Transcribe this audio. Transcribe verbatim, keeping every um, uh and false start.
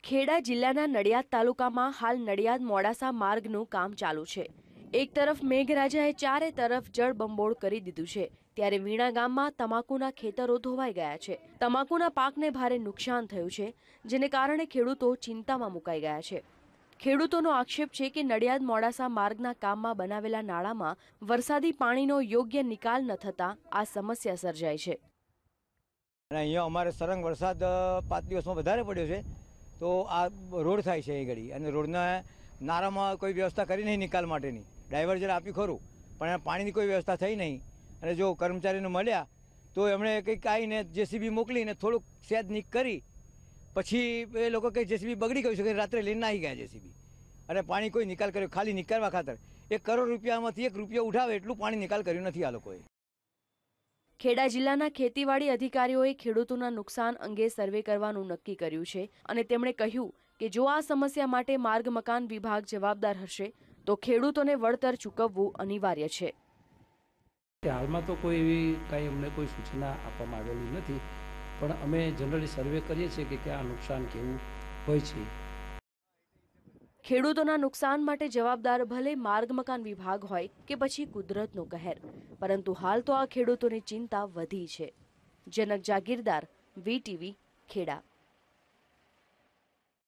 ખેડા જિલ્લાના નડિયાદ તાલુકામાં હાલ નડિયાદ મોડાસા માર્ગનું કામ ચાલુ છે। એક તરફ મેઘરાજાએ ચારે તરફ જળબંબોળ કરી દીધું છે, ત્યારે વીણા ગામમાં તમાકુના ખેતરો ધોવાઈ ગયા છે। તમાકુના પાકને ભારે નુકસાન થયું છે, જેને કારણે ખેડૂતો ચિંતામાં મુકાઈ ગયા છે। ખેડૂતોનો આક્ષેપ છે કે નડિયાદ મોડાસા માર્ગના કામમાં બનાવેલા નાળામાં વરસાદી પાણીનો યોગ્ય નિકાલ ન થતા આ સમસ્યા સર્જાય છે। અહીંયા અમારે સરંગ વરસાદ પાંચ દિવસમાં વધારે પડ્યો છે, તો આ રોડ થાય છે એ ઘડી, અને રોડના નારામાં કોઈ વ્યવસ્થા કરી નહીં નિકાલ માટેની। ડાયવર્જન આપ્યું ખરું, પણ પાણીની કોઈ વ્યવસ્થા થઈ નહીં। અને જો કર્મચારીને મળ્યા તો એમણે કંઈક આવીને જેસીબી મોકલીને થોડુંક સેજ નીક કરી, પછી એ લોકો કંઈ જેસીબી બગડી ગયું છે કે રાત્રે લઈને આવી ગયા જેસીબી, અને પાણી કોઈ નિકાલ કર્યો ખાલી નિકાલવા ખાતર એક કરોડ રૂપિયામાંથી એક રૂપિયો ઉઠાવે એટલું પાણી નિકાલ કર્યું નથી આ લોકોએ। ખેડા જિલ્લાના ખેતીવાડી અધિકારીઓએ ખેડૂતોના નુકસાન અંગે સર્વે કરવાનું નક્કી કર્યું છે, અને તેમણે કહ્યું કે જો આ સમસ્યા માટે માર્ગ મકાન વિભાગ જવાબદાર હશે તો ખેડૂતોને વળતર ચૂકવવું અનિવાર્ય છે। હાલમાં તો કોઈ એવી કાંઈ અમને કોઈ સૂચના આપવામાં આવેલી નથી, પણ અમે જનરલી સર્વે કરીએ છીએ કે ક્યાં નુકસાન કેવું હોય છે। ખેડૂતોના નુકસાન માટે જવાબદાર ભલે માર્ગ મકાન વિભાગ હોય કે પછી કુદરતનો કહેર, પરંતુ હાલ તો આ ખેડૂતોની ચિંતા વધી છે। જનક જાગીરદાર, વીટીવી, ખેડા।